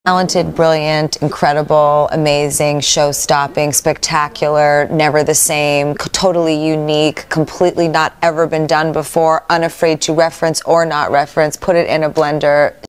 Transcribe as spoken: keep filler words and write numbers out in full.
Talented, brilliant, incredible, amazing, show-stopping, spectacular, never the same, totally unique, completely not ever been done before, unafraid to reference or not reference, put it in a blender.